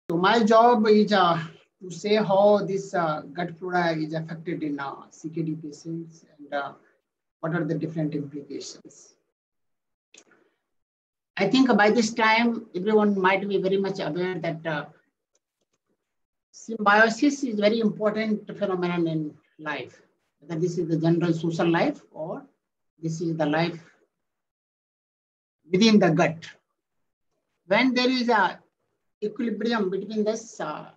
So my job is to say how this gut flora is affected in CKD patients and what are the different implications. I think by this time, everyone might be very much aware that symbiosis is very important phenomenon in life. Whether this is the general social life or this is the life within the gut. When there is a equilibrium between this gut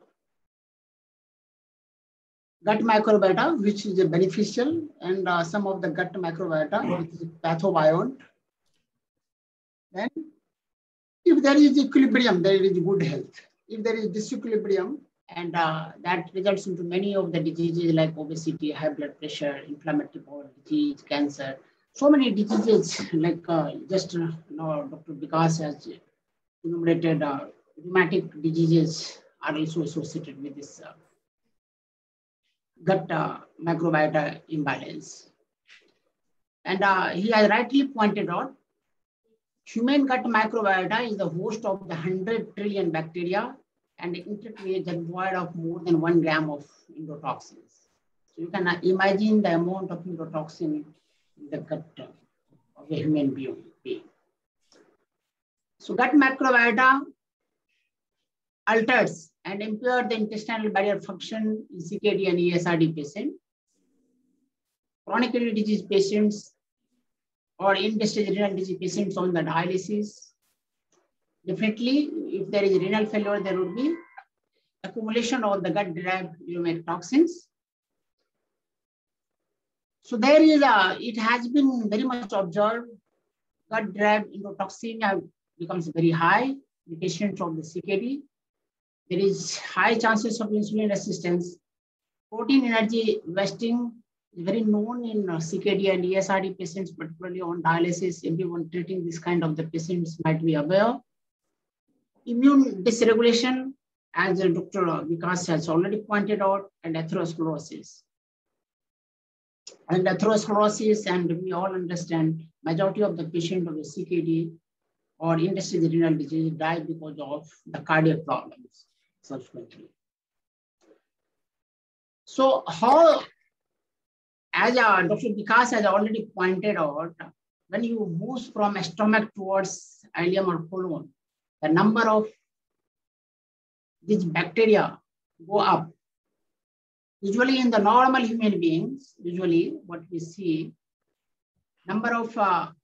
microbiota, which is beneficial, and some of the gut microbiota, which is pathobiont, then if there is equilibrium, there is good health. If there is disequilibrium, and that results into many of the diseases like obesity, high blood pressure, inflammatory bowel disease, cancer, so many diseases like Dr. Vikas has enumerated rheumatic diseases are also associated with this gut microbiota imbalance. And he has rightly pointed out, human gut microbiota is the host of the 100 trillion bacteria and intercreate devoid of more than 1 gram of endotoxins. So you can imagine the amount of endotoxin in the gut of a human being. So gut microbiota alters and impair the intestinal barrier function in CKD and ESRD patients, chronic kidney disease patients, or end-stage renal disease patients on the dialysis. Definitely, if there is renal failure, there would be accumulation of the gut-derived uremic toxins. So there is it has been very much observed, gut-derived endotoxin becomes very high in patients of the CKD. There is high chances of insulin resistance. Protein energy wasting is very known in CKD and ESRD patients, particularly on dialysis. Everyone treating this kind of the patients might be aware. Immune dysregulation, as Dr. Vikas has already pointed out, and atherosclerosis. And atherosclerosis, and we all understand, majority of the patients of the CKD or end-stage renal disease die because of the cardiac problems subsequently. So how, as Dr. Vikas has already pointed out, when you move from stomach towards ileum or colon, the number of these bacteria go up. Usually in the normal human beings, usually what we see, number of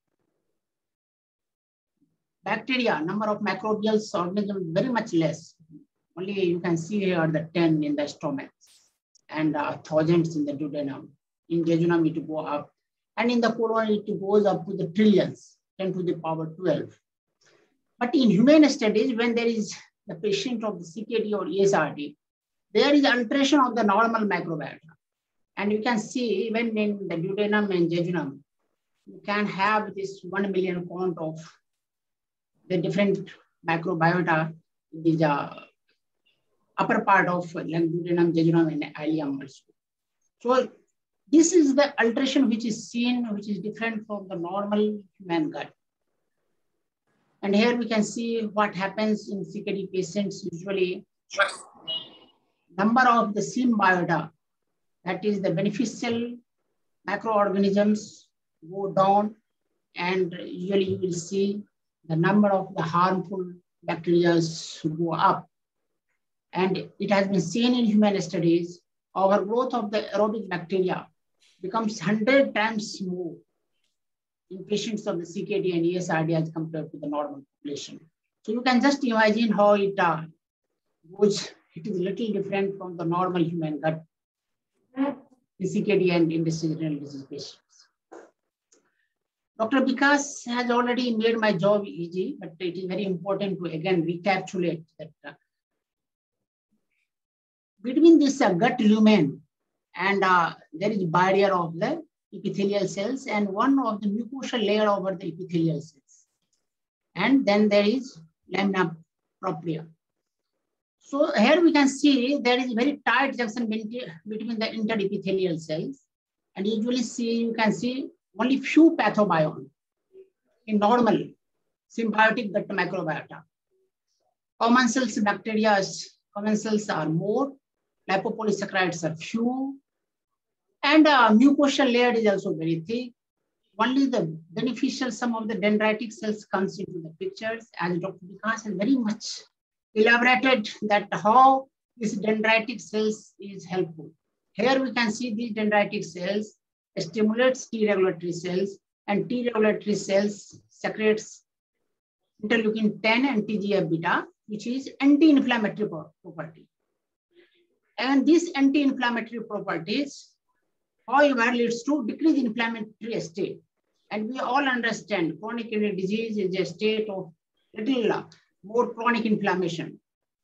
bacteria, number of microbial organisms very much less. Only you can see here the 10 in the stomach and thousands in the duodenum. In jejunum it will go up. And in the colon it goes up to the trillions, 10 to the power 12. But in human studies, when there is the patient of the CKD or ESRD, there is alteration of the normal microbiota. And you can see even in the duodenum and jejunum, you can have this 1 million count of the different microbiota in the upper part of duodenum, jejunum, and ileum also. So this is the alteration which is seen, which is different from the normal human gut. And here we can see what happens in CKD patients. Usually, number of the symbiota, that is the beneficial microorganisms, go down, and usually you will see the number of the harmful bacteria go up. And it has been seen in human studies, overgrowth of the aerobic bacteria becomes 100 times more in patients of the CKD and ESRD as compared to the normal population. So you can just imagine how it goes. It is a little different from the normal human gut, the CKD and end-stage renal disease patients. Dr. Vikas has already made my job easy, but it is very important to again recapitulate that between this gut lumen and there is barrier of the epithelial cells and one of the mucosal layer over the epithelial cells. And then there is lamina propria. So here we can see there is a very tight junction between the interepithelial cells. And usually you can see only few pathobiont in normal symbiotic gut microbiota. Common cells bacteria commensals are more, lipopolysaccharides are few, and mucosal layer is also very thick. Only the beneficial sum of the dendritic cells comes into the pictures, as Dr. Vikas has very much elaborated that how this dendritic cells is helpful. Here we can see these dendritic cells stimulates T regulatory cells, and T regulatory cells secretes interleukin 10 and TGF beta, which is anti-inflammatory property. And these anti-inflammatory properties, however, leads to decreased inflammatory state. And we all understand chronic kidney disease is a state of little more chronic inflammation.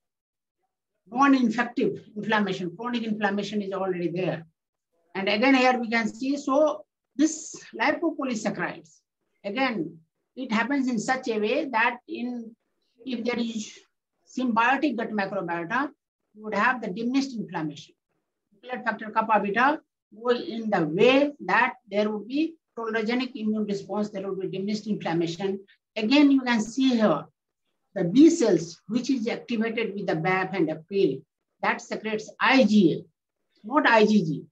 Non-infective inflammation, chronic inflammation is already there. And again, here we can see, so this lipopolysaccharides, again, it happens in such a way that if there is symbiotic gut microbiota, you would have the diminished inflammation. Blood factor kappa beta go in the way that there would be tolerogenic immune response, there would be diminished inflammation. Again, you can see here, the B cells, which is activated with the BAF and APRIL, that secretes IgA, not IgG.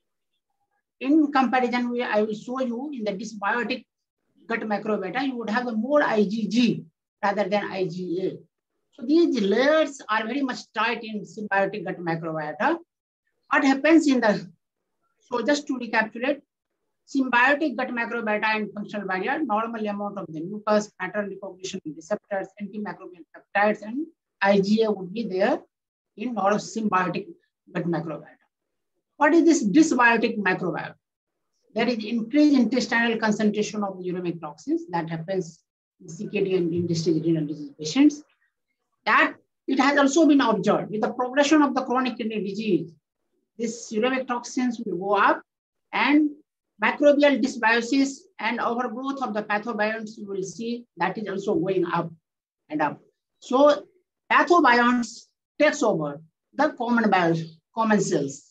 In comparison, I will show you in the dysbiotic gut microbiota, you would have the more IgG rather than IgA. So these layers are very much tight in symbiotic gut microbiota. What happens in the, so just to recapitulate, symbiotic gut microbiota and functional barrier, normal amount of the mucus, pattern recognition receptors, antimicrobial peptides, and IgA would be there in normal symbiotic gut microbiota. What is this dysbiotic microbiota? There is increased intestinal concentration of uremic toxins that happens in CKD and end-stage renal disease patients. That it has also been observed with the progression of the chronic kidney disease, these uremic toxins will go up, and microbial dysbiosis and overgrowth of the pathobionts, you will see that is also going up and up. So pathobionts takes over the common cells.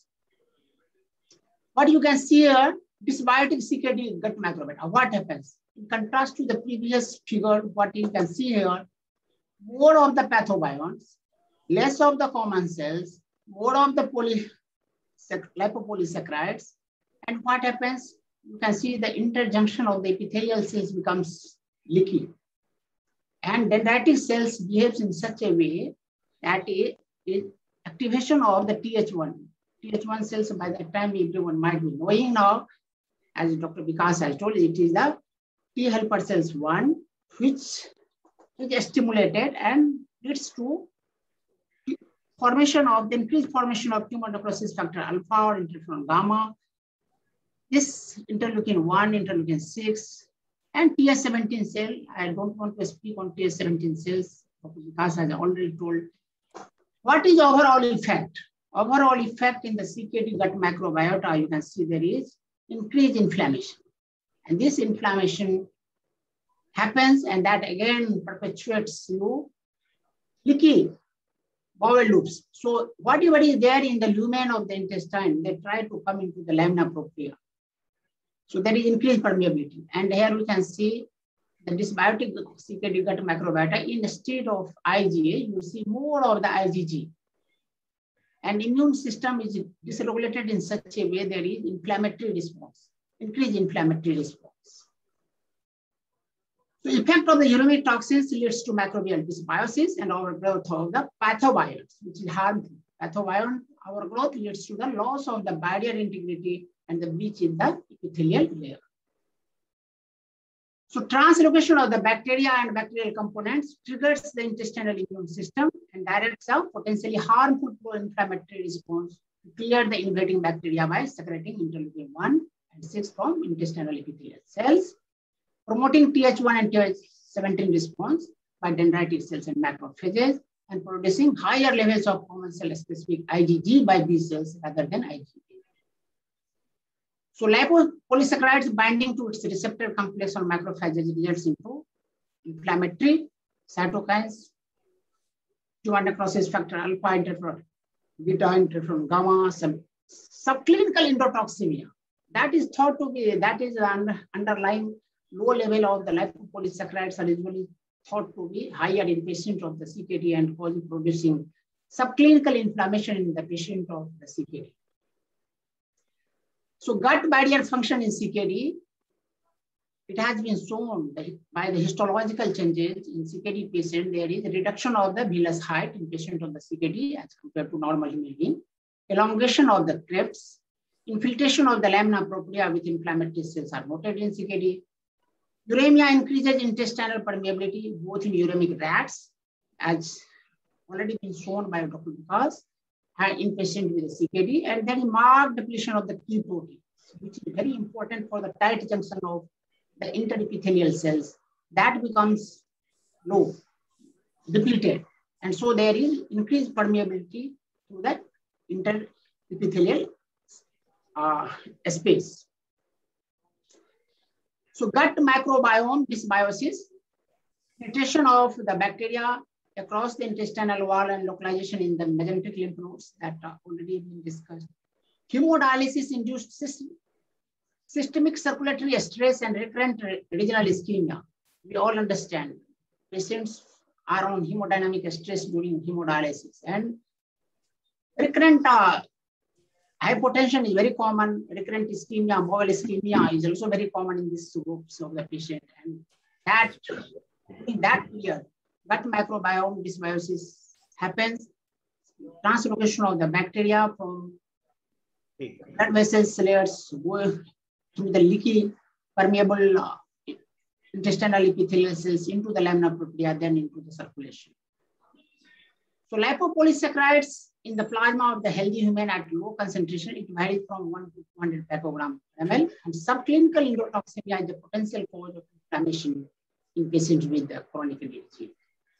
What you can see here, dysbiotic CKD gut microbiota, what happens? In contrast to the previous figure, what you can see here, more of the pathobionts, less of the common cells, more of the lipopolysaccharides, and what happens? You can see the interjunction of the epithelial cells becomes leaky. And dendritic cells behaves in such a way that it activation of the TH1. TH1 cells, by that time, everyone might be knowing now, as Dr. Vikas has told, it is the T helper cells 1, which is stimulated and leads to formation of the increased formation of tumor necrosis factor alpha or interferon gamma. This interleukin 1, interleukin 6, and TH17 cell. I don't want to speak on TH17 cells because as I already told. What is overall effect? Overall effect in the CKD gut microbiota, you can see there is increased inflammation. And this inflammation happens, and that again perpetuates leaky bowel loops. So whatever is there in the lumen of the intestine, they try to come into the lamina propria. So there is increased permeability. And here we can see the dysbiotic CKD gut microbiota in the state of IgA, you see more of the IgG. And immune system is dysregulated in such a way there is inflammatory response, increased inflammatory response. So effect of the uremic toxins leads to microbial dysbiosis and overgrowth of the pathobionts, which is harmful. Pathobiont overgrowth leads to the loss of the barrier integrity and the breach in the epithelial layer. So translocation of the bacteria and bacterial components triggers the intestinal immune system and directs a potentially harmful pro-inflammatory response to clear the invading bacteria by secreting interleukin 1 and 6 from intestinal epithelial cells, promoting TH1 and TH17 response by dendritic cells and macrophages, and producing higher levels of common cell specific IgG by B cells rather than IgA. So lipopolysaccharides binding to its receptor complex on macrophages results into inflammatory cytokines, tumor necrosis factor alpha, interferon beta, interferon gamma, some subclinical endotoxemia. That is thought to be, that is an underlying low level of the lipopolysaccharides are usually thought to be higher in patients of the CKD and producing subclinical inflammation in the patient of the CKD. So gut barrier function in CKD, it has been shown that by the histological changes in CKD patient, there is a reduction of the villus height in patient of the CKD as compared to normal human being, elongation of the crypts, infiltration of the lamina propria with inflammatory cells are noted in CKD. Uremia increases intestinal permeability, both in uremic rats, as already been shown by Dr. Vikas, in patient with CKD, and then marked depletion of the key proteins, which is very important for the tight junction of the interepithelial cells. That becomes low, depleted. And so there is increased permeability to that interepithelial space. So gut microbiome dysbiosis, penetration of the bacteria across the intestinal wall and localization in the mesenteric lymph nodes that are already been discussed. Hemodialysis induced systemic circulatory stress and recurrent regional ischemia. We all understand patients are on hemodynamic stress during hemodialysis, and recurrent hypotension is very common. Recurrent ischemia, bowel ischemia is also very common in these groups of the patient. And that in that period, gut microbiome dysbiosis happens, translocation of the bacteria from blood vessels layers go through the leaky permeable intestinal epithelial cells into the lamina propria, then into the circulation. So lipopolysaccharides in the plasma of the healthy human at low concentration, it varies from 1 to 200 picogram ml. And subclinical endotoxemia is the potential cause of inflammation in patients with the chronic kidney disease.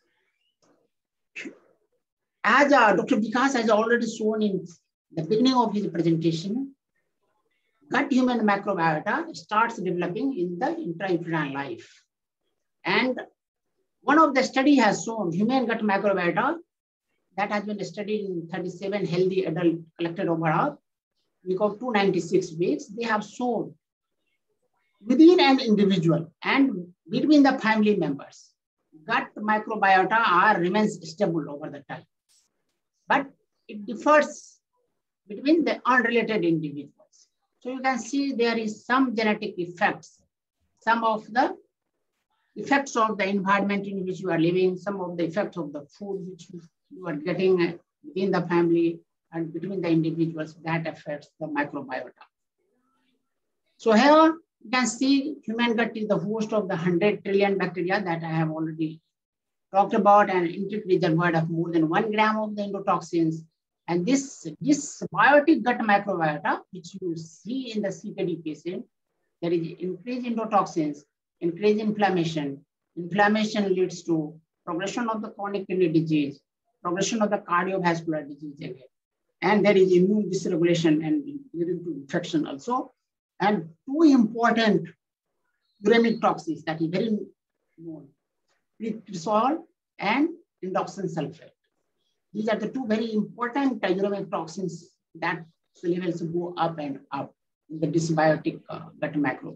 As Dr. Vikas has already shown in the beginning of his presentation, gut human microbiota starts developing in the intrauterine life. And one of the study has shown human gut microbiota that has been studied in 37 healthy adults collected over a week of 296 weeks. They have shown within an individual and between the family members, gut microbiota remains stable over the time. But it differs between the unrelated individuals. So you can see there is some genetic effects, some of the effects of the environment in which you are living, some of the effects of the food which you are getting within the family and between the individuals that affects the microbiota. So here you can see human gut is the host of the 100 trillion bacteria that I have already talked about, and enteric reservoir of more than 1 gram of the endotoxins. And this biotic gut microbiota, which you see in the CKD patient, there is increased endotoxins, increased inflammation. Inflammation leads to progression of the chronic kidney disease, progression of the cardiovascular disease again. And there is immune dysregulation and leading to infection also. And two important uremic toxins that is very known, pritresol and endoxin sulfate. These are the two very important uremic toxins that levels go up and up in the dysbiotic gut microbiota.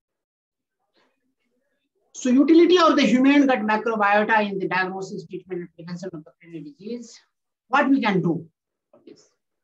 So utility of the human gut microbiota in the diagnosis, treatment, and prevention of the kidney disease. What we can do for this?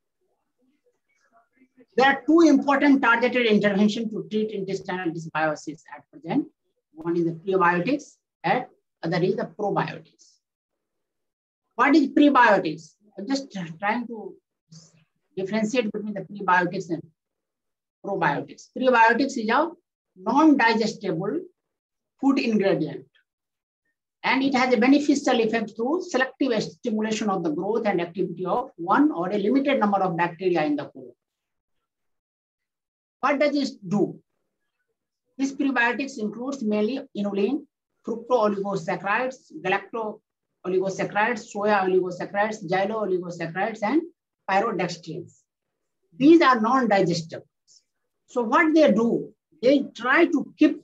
There are two important targeted interventions to treat intestinal dysbiosis at present. One is the prebiotics and other is the probiotics. What is prebiotics? I'm just trying to differentiate between the prebiotics and probiotics. Prebiotics is a non-digestible food ingredient, and it has a beneficial effect through selective stimulation of the growth and activity of one or a limited number of bacteria in the colon. What does it do? These prebiotics includes mainly inulin, fructooligosaccharides, galacto-oligosaccharides, soya oligosaccharides, xylo-oligosaccharides, and pyrodextrins. These are non-digestible. So what they do, they try to keep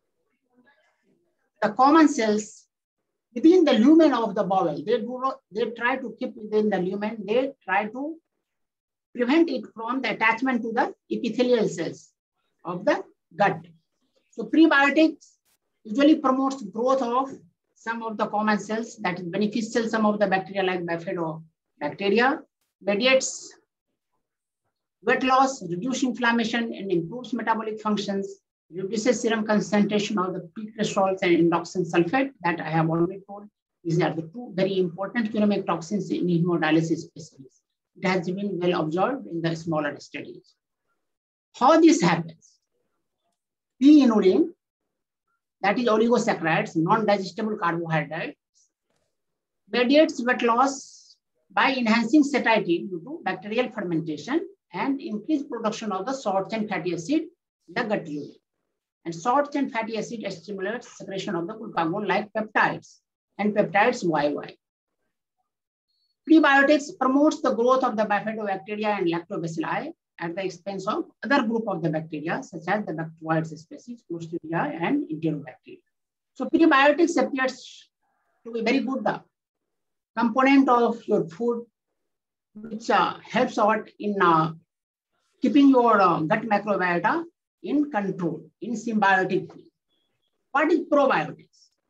the common cells within the lumen of the bowel. They try to keep within the lumen. They try to prevent it from the attachment to the epithelial cells of the gut. So prebiotics usually promotes growth of some of the common cells that is beneficial, some of the bacteria like Bifido bacteria, mediates weight loss, reduces inflammation, and improves metabolic functions, reduces serum concentration of the peak cholesterol and endoxin sulfate that I have already told. These are the two very important uremic toxins in hemodialysis specialists. It has been well observed in the smaller studies. How this happens? P in urine, that is oligosaccharides, non-digestible carbohydrates, mediates weight loss by enhancing satiety due to bacterial fermentation and increased production of the short chain fatty acid in the gut urine. And short chain fatty acid stimulates secretion of the glucagon like peptides and peptides YY. Prebiotics promotes the growth of the bifidobacteria and lactobacilli at the expense of other group of the bacteria, such as the Bacteroides species, Clostridia and Enterobacteria. So prebiotics appears to be very good component of your food, which helps out in keeping your gut microbiota in control, in symbiotic way. What is probiotics?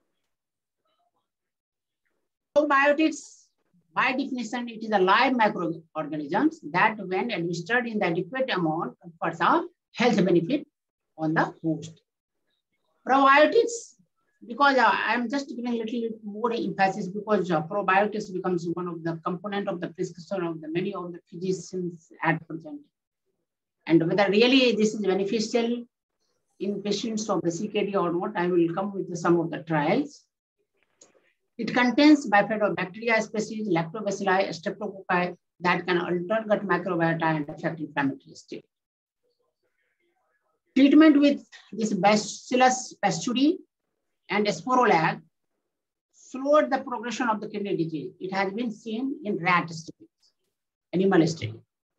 Probiotics, by definition, it is a live microorganisms that when administered in the adequate amount confers a health benefit on the host. Probiotics, because I am just giving a little bit more emphasis because probiotics becomes one of the component of the prescription of the many of the physicians at present. And whether really this is beneficial in patients of the CKD or not, I will come with some of the trials. It contains bifidobacteria species, lactobacilli, streptococci that can alter gut microbiota and affect inflammatory state. Treatment with this Bacillus pasteurii and Sporolac slowed the progression of the kidney disease. It has been seen in rat studies, animal studies.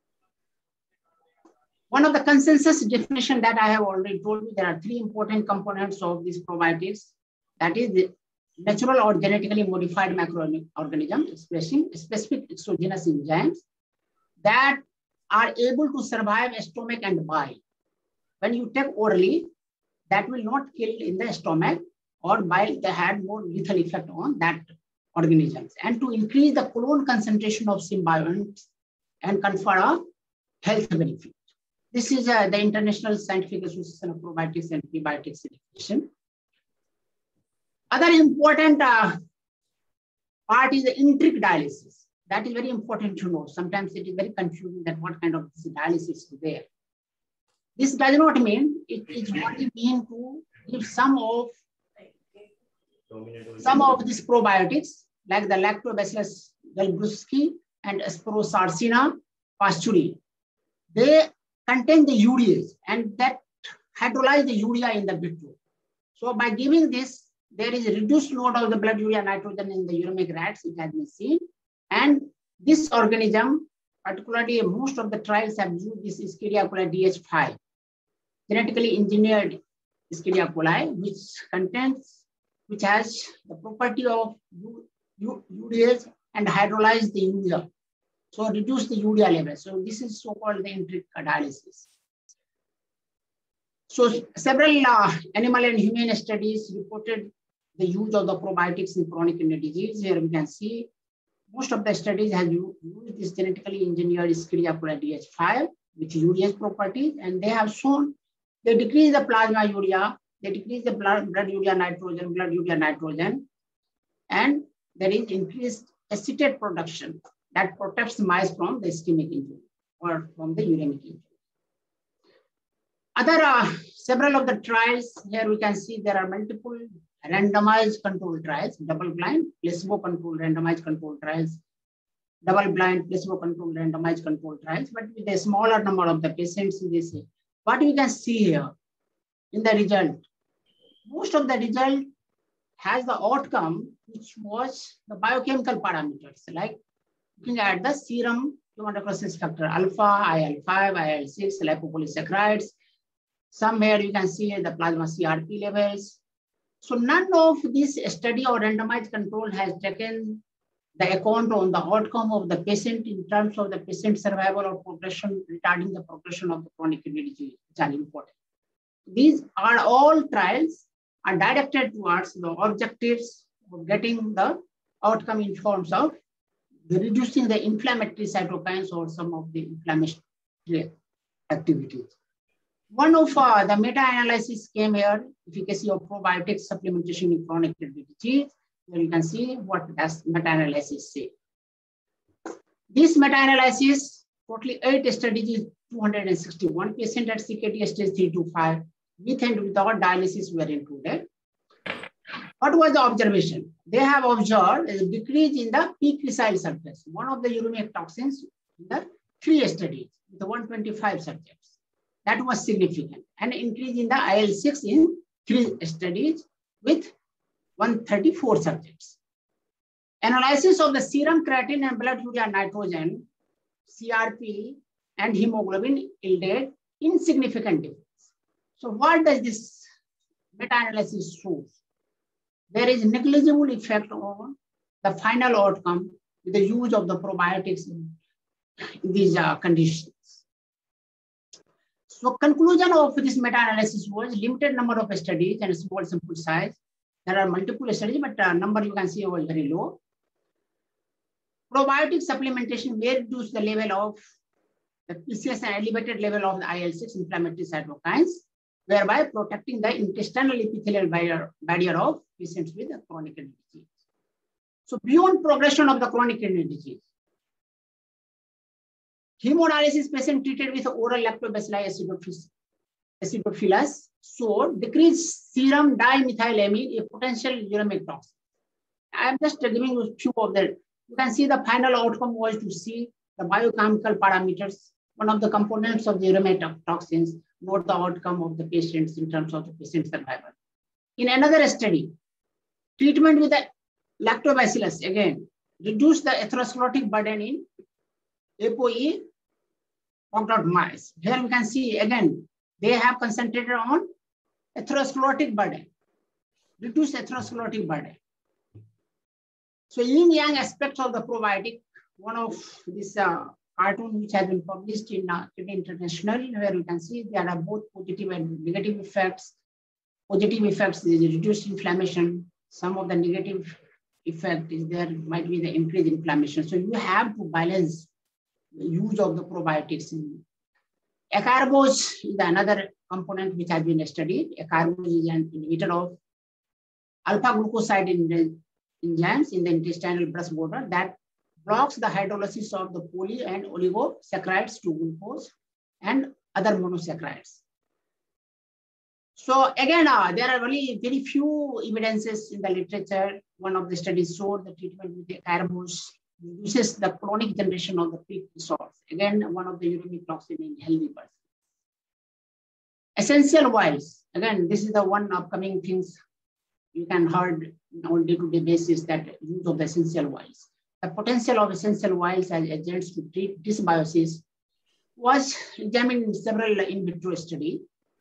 One of the consensus definition that I have already told you, there are three important components of these probiotics. That is the natural or genetically modified microorganisms expressing specific exogenous enzymes that are able to survive stomach and bile. When you take orally, that will not kill in the stomach or bile, they had more lethal effect on that organisms. And to increase the colon concentration of symbionts and confer a health benefit. This is the International Scientific Association of Probiotics and Prebiotics definition. Other important part is the enteric dialysis. That is very important to know. Sometimes it is very confusing that what kind of dialysis is there. This does not mean it is only mean to give some of these probiotics like the Lactobacillus delbrueckii and Aspergillus pasteurii. They contain the urease and that hydrolyze the urea in the vitro. So by giving this, there is a reduced load of the blood urea nitrogen in the uremic rats, it has been seen. And this organism, particularly most of the trials have used this Escherichia coli DH5, genetically engineered Escherichia coli, which has the property of urease and hydrolyze the urea. So reduce the urea level. So this is so-called the enteric dialysis. So several animal and human studies reported the use of the probiotics in chronic kidney disease. Here we can see most of the studies have used this genetically engineered Escherichia coli DH5 with urease properties, and they have shown they decrease the plasma urea, they decrease the blood urea nitrogen, and there is increased acetate production that protects mice from the ischemic injury or from the uremic injury. Other several of the trials, here we can see there are multiple randomized controlled trials, double-blind, placebo-controlled randomized controlled trials, double-blind, placebo-controlled randomized controlled trials, but with a smaller number of the patients in this. What we can see here in the result, most of the result has the outcome which was the biochemical parameters, like looking at the serum human necrosis factor alpha, IL-5, IL-6, lipopolysaccharides. Somewhere you can see the plasma CRP levels. So none of this study or randomized control has taken the account on the outcome of the patient in terms of the patient survival or progression, retarding the progression of the chronic kidney disease, which are important. These are all trials are directed towards the objectives of getting the outcome in forms of reducing the inflammatory cytokines or some of the inflammatory activities. One of the meta-analysis came here, efficacy of probiotic supplementation in chronic kidney disease. Here you can see what does meta-analysis say. This meta-analysis, totally 8 studies, 261 patients at CKD stage 3 to 5, with and without dialysis were included. What was the observation? They have observed a decrease in the P-cressyl surface, one of the uremic toxins in the 3 studies, with 125 subjects. That was significant. And increase in the IL-6 in 3 studies with 134 subjects. Analysis of the serum creatinine and blood urea nitrogen, CRP, and hemoglobin yielded insignificant difference. So what does this meta-analysis show? There is negligible effect on the final outcome with the use of the probiotics in these conditions. So conclusion of this meta-analysis was limited number of studies and small sample size. There are multiple studies, but number you can see was very low. Probiotic supplementation may reduce the level of the PCS and elevated level of the IL-6 inflammatory cytokines, thereby protecting the intestinal epithelial barrier of patients with chronic kidney disease. So beyond progression of the chronic kidney disease, hemodialysis patient treated with oral lactobacilli acidophilus showed decreased serum dimethylamine, a potential uremic toxin. I am just giving you a few of them. You can see the final outcome was to see the biochemical parameters, one of the components of the uremic toxins, not the outcome of the patients in terms of the patient survival. In another study, treatment with the lactobacillus, again, reduced the atherosclerotic burden in ApoE mice. Here you can see, again, they have concentrated on atherosclerotic burden, reduced atherosclerotic burden. So yin-yang aspects of the probiotic, one of this cartoon which has been published in Kidney International, where you can see there are both positive and negative effects. Positive effects is reduced inflammation. Some of the negative effect is there might be the increased inflammation. So you have to balance the use of the probiotics. Acarbose is another component which has been studied. Acarbose is an inhibitor of alpha-glucoside enzymes in the intestinal brush border that blocks the hydrolysis of the poly and oligosaccharides to glucose and other monosaccharides. So again, there are really very few evidences in the literature. One of the studies showed the treatment with the acarbose reduces the chronic generation of the peak disorders. Again, one of the uremic toxin in healthy persons. Essential oils. Again, this is the one upcoming things you can heard on day-to-day basis, that use of the essential oils. The potential of essential oils as agents to treat dysbiosis was examined in several in vitro studies.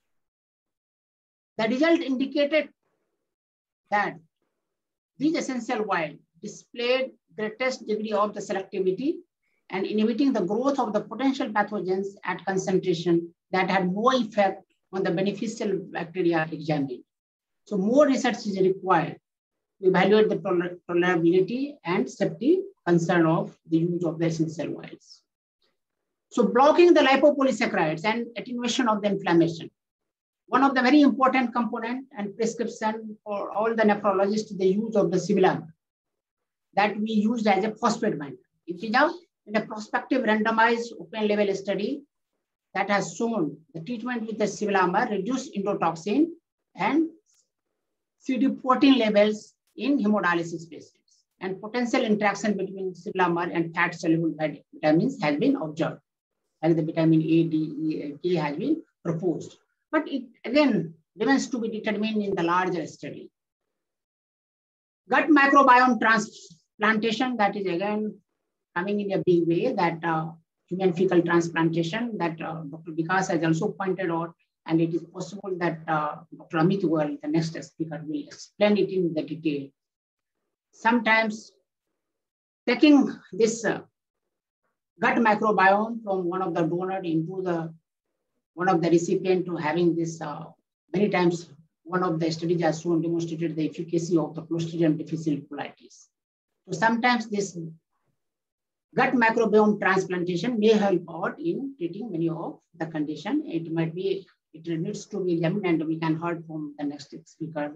The result indicated that these essential oils displayed greatest degree of the selectivity and inhibiting the growth of the potential pathogens at concentration that had no effect on the beneficial bacteria examined. So more research is required to evaluate the tolerability and safety concern of the use of the essential oils. So blocking the lipopolysaccharides and attenuation of the inflammation. One of the very important component and prescription for all the nephrologists, the use of the Sivilamer that we used as a phosphate binder. It is in a prospective randomized open label study that has shown the treatment with the Sivilamer reduced endotoxin and CD14 levels in hemodialysis patients, and potential interaction between Sivilamer and fat soluble vitamins has been observed, and the vitamin A, D, E, and K has been proposed. But it again remains to be determined in the larger study. Gut microbiome transplantation, that is again coming in a big way, that human fecal transplantation that Dr. Vikas has also pointed out, and it is possible that Dr. Amit Goel, the next speaker, will explain it in the detail. Sometimes taking this gut microbiome from one of the donor into the one of the recipient to having this, many times one of the studies has shown demonstrated the efficacy of the Clostridium difficile colitis. So sometimes this gut microbiome transplantation may help out in treating many of the condition. It needs to be examined, and we can hear from the next speaker.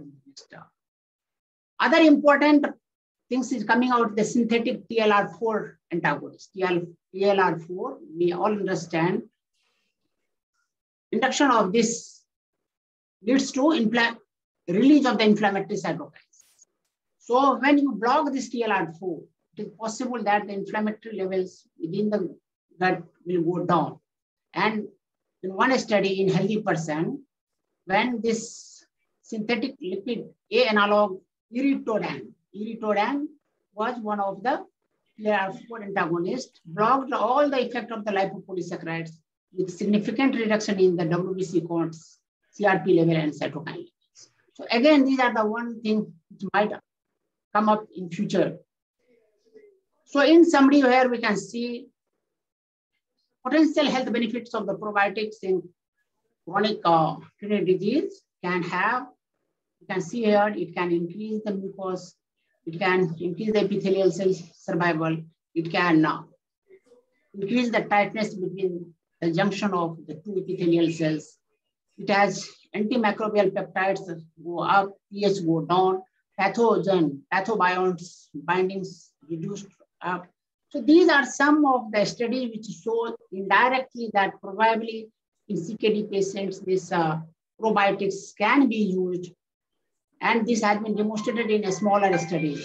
Other important things is coming out, the synthetic TLR4 antagonist. TLR4, we all understand, induction of this leads to release of the inflammatory cytokines. So when you block this TLR4, it is possible that the inflammatory levels within the gut will go down. And in one study in healthy person, when this synthetic lipid A analog Erythrodan was one of the TLR4 antagonists, blocked all the effect of the lipopolysaccharides with significant reduction in the WBC counts, CRP level, and cytokine levels. So again, these are the one thing which might come up in future. So in summary, here we can see potential health benefits of the probiotics in chronic kidney disease can have. You can see here, it can increase the mucus, it can increase the epithelial cell survival, it can increase the tightness between the junction of the two epithelial cells. It has antimicrobial peptides go up, pH go down, pathobionts bindings reduced up. So these are some of the studies which show indirectly that probably in CKD patients, this probiotics can be used. And this has been demonstrated in a smaller study,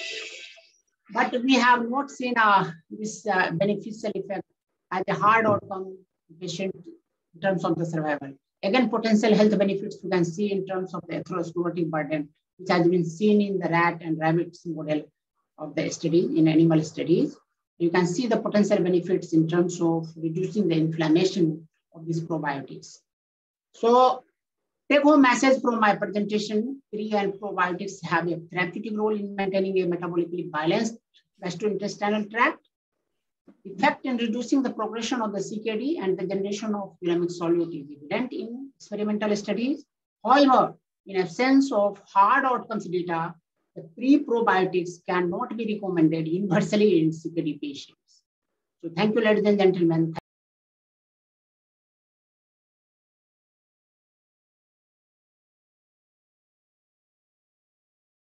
but we have not seen this beneficial effect as a hard outcome patient in terms of the survival. Again, potential health benefits you can see in terms of the atherosclerotic burden, which has been seen in the rat and rabbits model of the study in animal studies. You can see the potential benefits in terms of reducing the inflammation of these probiotics. So, take-home message from my presentation: pre and probiotics have a therapeutic role in maintaining a metabolically balanced gastrointestinal tract, effect in reducing the progression of the CKD and the generation of fulamic solute is evident in experimental studies. However, in absence of hard outcomes data, the pre-probiotics cannot be recommended universally in CKD patients. So thank you, ladies and gentlemen.